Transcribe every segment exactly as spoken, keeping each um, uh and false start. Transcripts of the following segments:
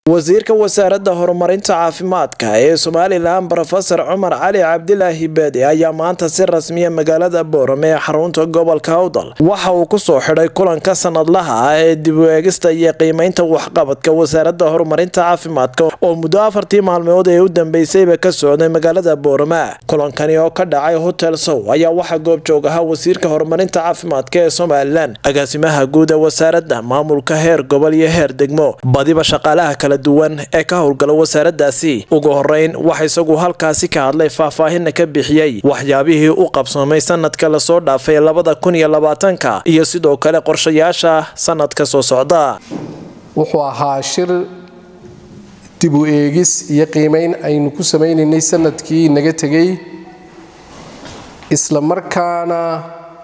wasiirka wasaaradda horumarinta caafimaadka ee Somaliland Professor Cumar Cali Cabdilaahi Baadi ayaa maanta si rasmi ah magaalada Boorame ee xarunta gobolka Awdal waxa uu ku soo xidhay kulanka sanadlaha ah ee dib u eegista iyo qiimeynta waxqabadka wasaaradda horumarinta caafimaadka oo muddo afartii maalmood ee u dambeysay ka socday magaalada Boorame. Kulankani oo ka dhacay Hotel Sow ayaa waxa goob joog ah wasiirka horumarinta caafimaadka ee Somaliland, agaasimaha guud ee wasaaradda, maamulka heer gobol iyo heer degmo, badiba shaqaalaha kala duwan ee ka howlgala wasaaraddaasi. Ugu horeyn waxa isagu halkaasi ka hadlay faahfaahin ka bixiyay waxyaabihii uu qabsoomay sanadka la soo dhaafay labada kun iyo labaatanka iyo sidoo kale qorshayaasha sanadka soo socda. wuxuu ahaa shir dib u eegis iyo qiimeyn aynu ku sameeynay sanadkii naga tagay, isla markaana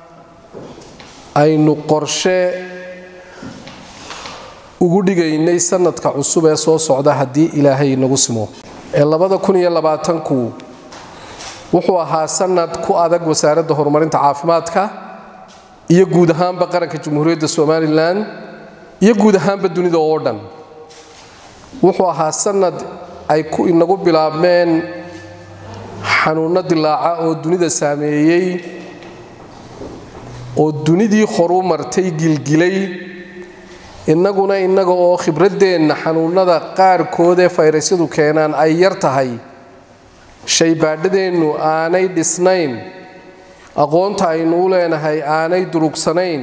aynu qorshe ugu dhigaynay sanadka cusub ee soo socda haddii Ilaahay nagu simo. ee labada kun iyo labaatanku wuxuu ahaa sanad ku adag wasaaradda horumarinta caafimaadka iyo guud ahaanba qaranka Jamhuuriyadda Somaliland iyo guud ahaanba dunida oo dhan. wuxuu ahaa sanad ay ku inagu bilaabmeen xanuuno dilaaca oo dunida saameeyay oo dunidii horu martay gilgilay, innaguna innaga oo khibradeenna xanuunada qaarkood ee fayrasyadu keenaan ay yar tahay, shaybaadhadeennu aanay dhisnayn, aqoonta aynu u leenahay aanay durugsanayn,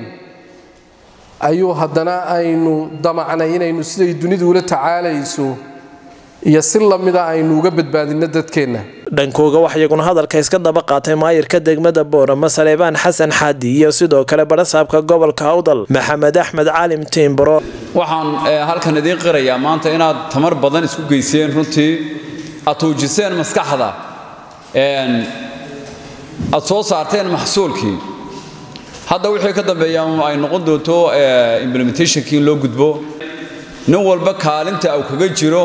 ayuu haddana aynu damacnay inaynu siday dunidu ula tacaalayso iyo si lamida aynu uga badbaadino dadkeenna. dhankooga wax iyaguna hadalka iska daba qaatay maayirka degmada Boorame Saleebaan Xasan Xaadi iyo sidoo kale barasaabka gobolka Awdal Maxamed Axmed Caalim Tiimbaro. waxaan halkan idin qirayaa maanta inaad tamar badan isku geyseen, runtii aad tuujiseen maskaxda een aad soo saarteen maxsuulkii. hadda wixii ka dambeeya ay noqon doonto implementationkii loo gudbo, nin walba kaalinta uu kaga jiro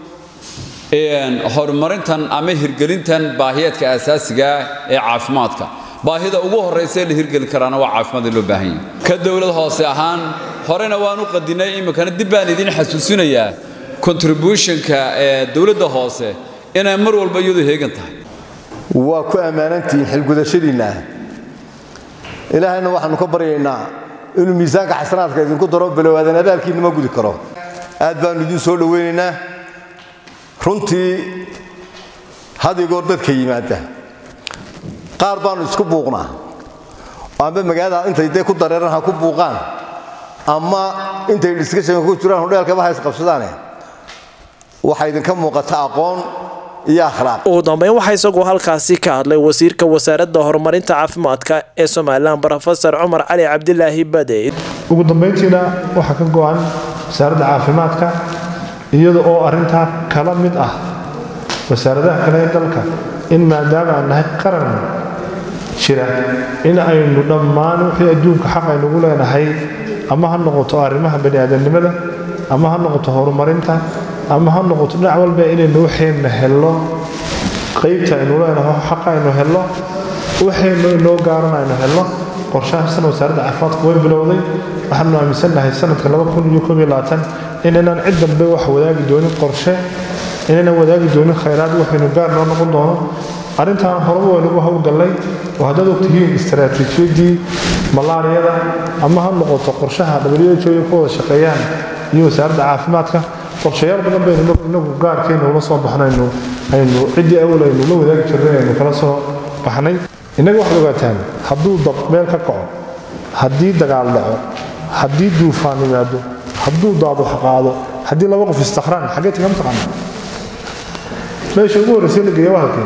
een horumarintan ama hirgelintan baahiyaadka asaasiga ee caafimaadka. baahida ugu horeysa ee la hirgelin karana waa caafimaad loo baahan yahay. ka dawlad hoose ahaan horena waan u qadinay, imikana dib baan idin xasuusinayaa contributionka ee dawladda hoose inay mar walba iyadu heegan tahay. waa ku amaanantiin xilgudashadiina. ilaahayna waxaanu ka baryaynaa inuu miisaanka xasanaadka idinku daro bilowaadan abaalkiina ma gudi karo. aad baan idin soo dhaweynaynaa. runtii hadigoor dadka yimaada qaar baanu isku buuqnaa, ama magaalada intay dee ku dareeran ha ku buuqaan, ama intay discussion ku jiraan hodheelka waxa is qabsadaan. waxa idinka muuqata aqoon iyo akhlaaq. ugu dambeyn waxa isagu halkaasi ka hadlay wasiirka wasaaradda horumarinta caafimaadka ee Somaliland Professor Cumar Cali Cabdilaahi Baadi. ugu dambeyntiina waxa ka go'an wasaaradda caafimaadka iyada oo arinta kala mid ah wasaaradaha kale ee dalka in maadaama aan nahay qaran jira in aynu dhammaan wixii adduunka xaq aynu ugu leenahay, ama ha noqoto arrimaha bani'aadanimada, ama ha noqoto horumarinta, ama ha noqoto dhinac walba inaynu waxayna helno qaybta aynu leenahay xaq aynu helno, waxaynu inoo gaaranayno helno. qorshaha sanad wasaaradda caafimaadku way bilowday. waxaanu aaminsanahay sanadka laba kun iyo koob iyo labaatan inaan cid dambe wax wadaagi doonin qorshe, inaan wadaagi doonin khayraad waxaynu gaar noo noqon doono. arrintan horeba waa lagu hawlgalay oo haddaad ogtihiin istaraatiijiyadii malaariyada, ama ha noqoto qorshaha W H O ku wada shaqeeyaan iyo wasaaradda caafimaadka. qorshayaal badan baynu inagu gaarkeena ula soo baxnayno, aynu ciddii awal aynu la wadaagi jirnay aynu kala soo baxnay. inaga waxaad ogaataan hadduu dab meel ka kaco, haddii dagaal dhaco, haddii duufaan yimaado, hadduu daadu qaado, haddii laba qof istakhraan xagee taga mataqaana meesha ugu horreysay la geeya waa halkee?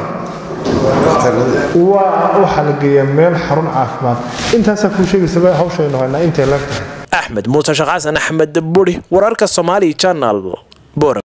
waa waxa la geeyaa meel xarun caafimaad. intaasaa kuu sheegaysa hawshaynu haynaa intay leegtahay. Axmed Muuse Shaqaasan Axmed Buri, wararka Somali Channel.